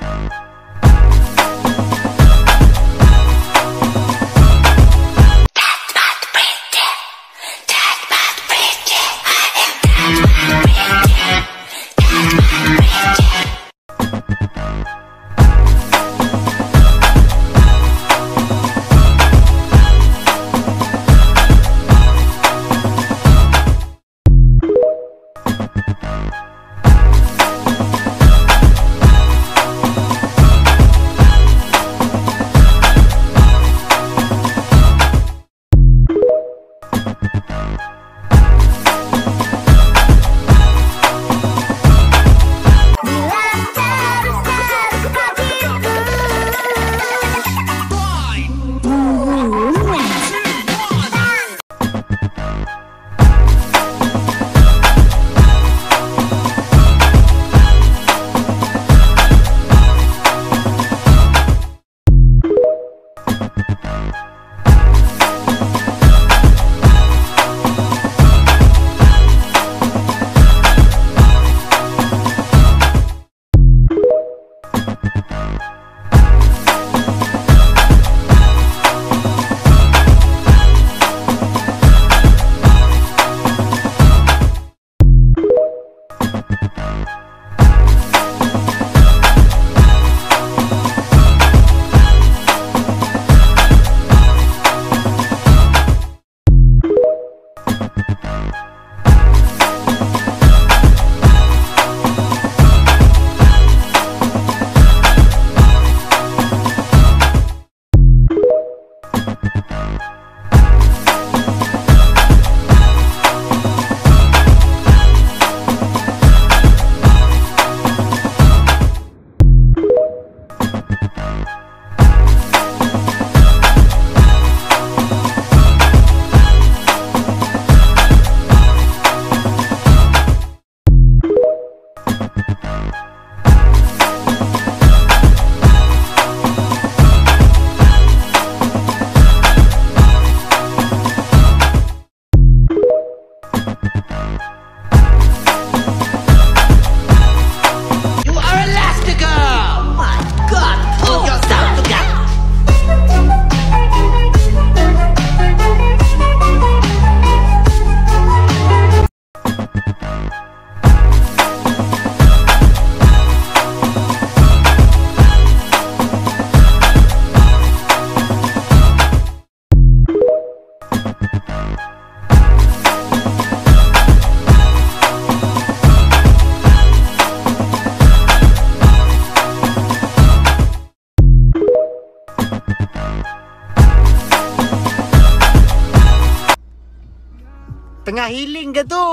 Tengah healing ke tu?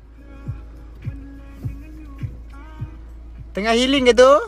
Tengah healing ke tu?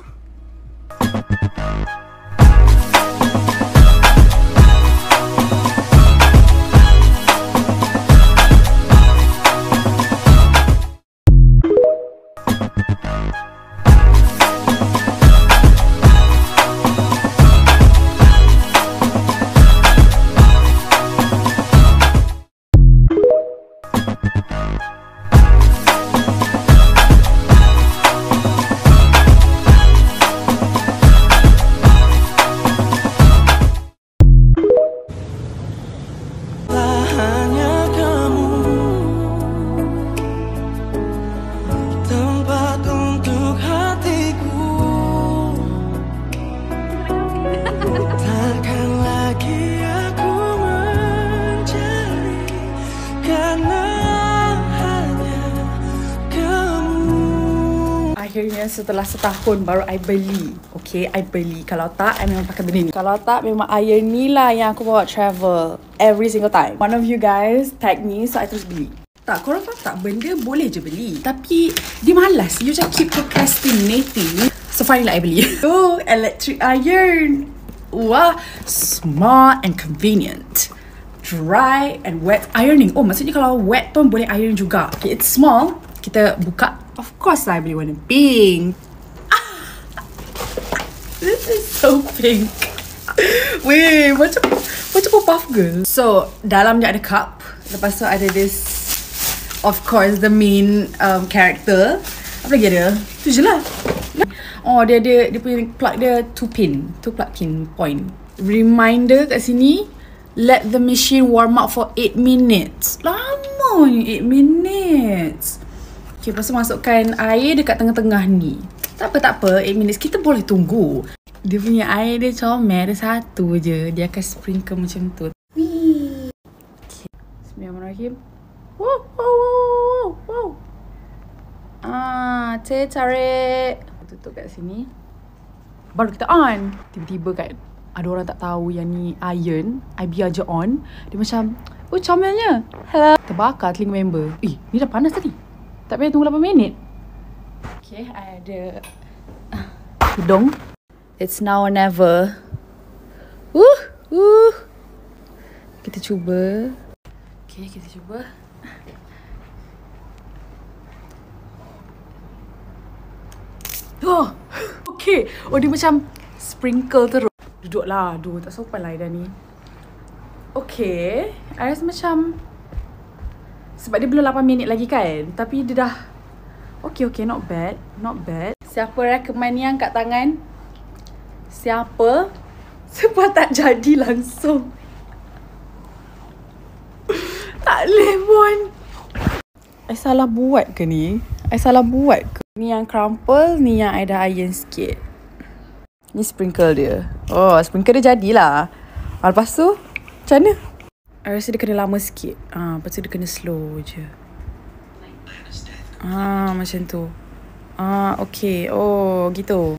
Akhirnya setelah setahun baru I beli. Okay, I beli. Kalau tak, I memang pakai benda ni. Kalau tak, memang iron ni lah yang aku bawa travel every single time. One of you guys tag me, so I terus beli. Tak, korang faham tak? Benda boleh je beli, tapi dia malas. You just keep procrastinating. So finally I beli. Oh, electric iron. Wah, smart and convenient. Dry and wet ironing. Oh, maksudnya kalau wet pun boleh iron juga. Okay, it's small. Kita buka. Of course lah, I beli warna pink. This is so pink. Weh, macam puff girl. So, dalamnya ada cup. Lepas tu ada this, of course, the main character. Apa lagi ada? Tu je lah. Oh, dia punya plug dia 2 plug pin point. Reminder kat sini, let the machine warm up for 8 minutes. Lama ni 8 minutes. Okay, lepas tu masukkan air dekat tengah-tengah ni. Tak apa, 8 minutes kita boleh tunggu. Dia punya air dia comel, ada satu je. Dia akan sprinkle macam tu. Okay. Bismillahirrahmanirrahim. Wow. Teh tarik. Tutup kat sini. Baru kita on. Tiba-tiba kan, ada orang tak tahu yang ni iron. I biar je on. Dia macam, oh comelnya. Hello. Terbakar telinga member. Ni dah panas tadi. Tak payah tunggu 8 minit. Okay, I ada hidung. It's now or never. Kita cuba. Okay, kita cuba. Oh, okay. Oh, dia macam sprinkle terus. Duduklah. Aduh, tak sopan lah dah ni. Okay. I rasa macam, sebab dia belum 8 minit lagi kan. Tapi dia dah okay, not bad. Siapa recommend ni angkat tangan? Siapa? Sebab tak jadi langsung. Tak boleh pun. I salah buat ke ni? Ni yang crumple, ni yang I dah iron sikit. Ni sprinkle dia. Oh, sprinkle dia jadilah. Lepas tu, macam mana? I rasa dia kena lama sikit. Lepas tu dia kena slow je. Macam tu. Okay. Oh, gitu.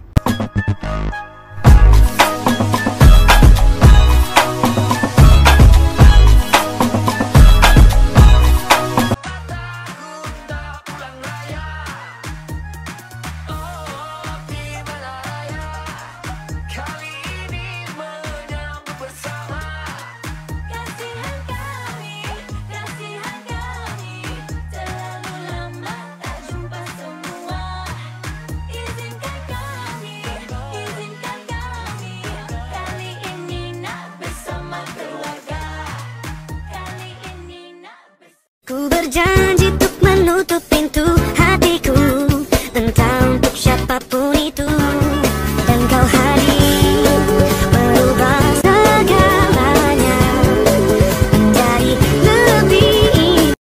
Ku berjanji untuk menutup pintu hatiku, entah untuk siapapun itu. Dan kau hadir merubah segalanya menjadi lebih.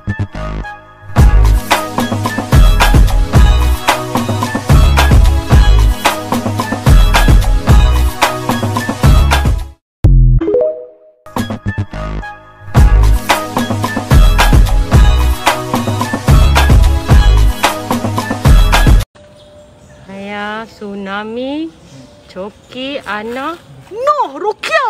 Tsunami, Coki, Ana. No, Rukia!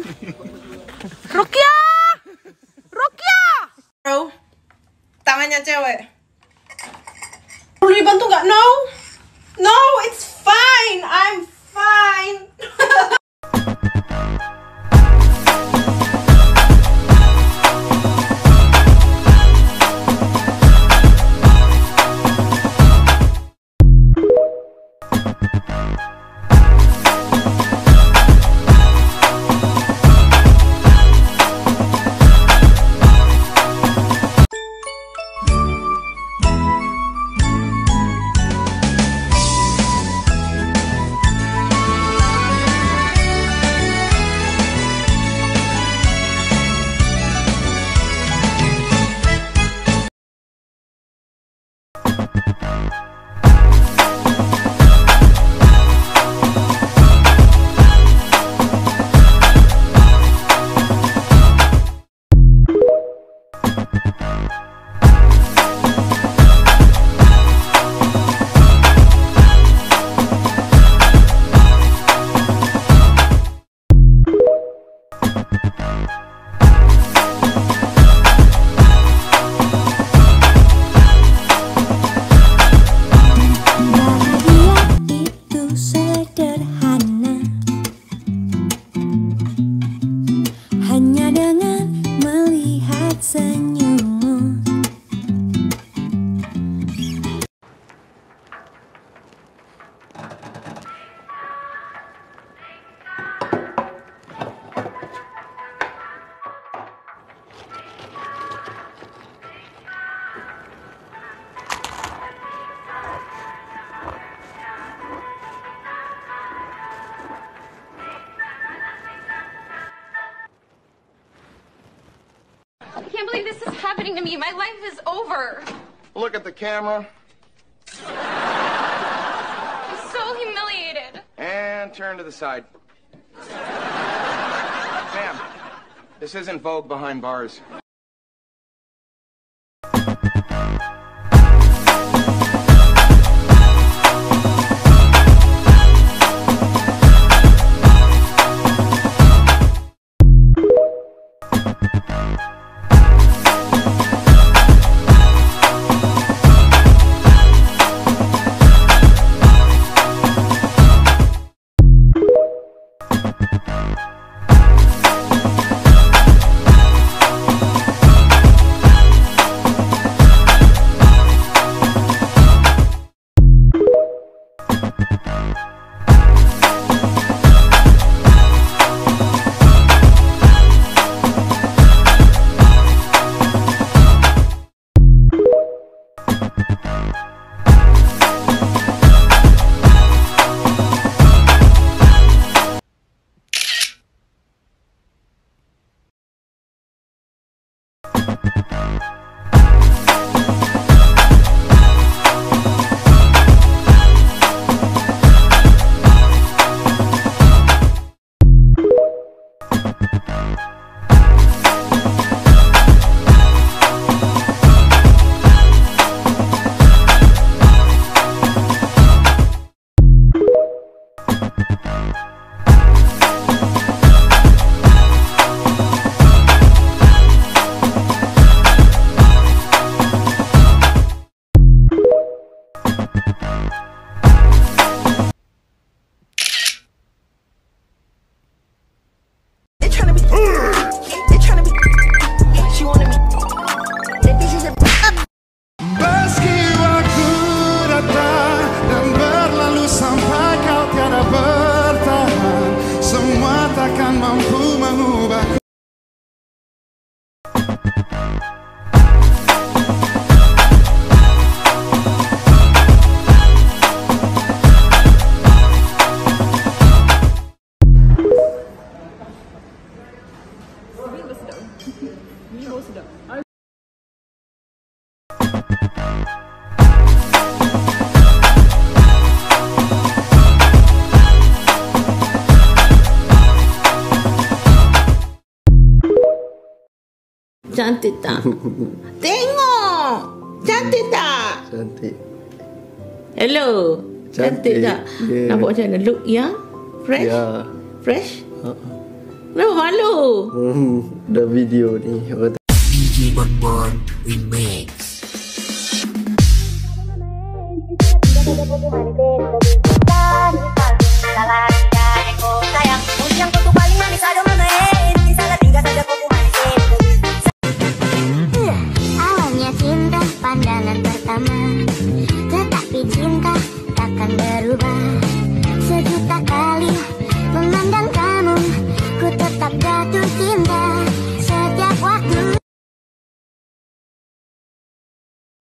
Bro, tak banyak cewek. Perlu dibantu nggak? No, it's fine. I'm fine. can't believe this is happening to me. My life is over. Look at the camera. I'm so humiliated. And turn to the side. Ma'am, this isn't Vogue behind bars. Meski waktu datang dan berlalu sampai kau tiada bertahan, semua takkan mampu mengubahku. Cantik tak? Tengok! Cantik tak? Cantik. Hello? Cantik tak? Yeah. Nampak macam mana? Look young? Fresh? Ya. Fresh? Kenapa malu? Dah video ni. Orang DJ Bonbon Remix.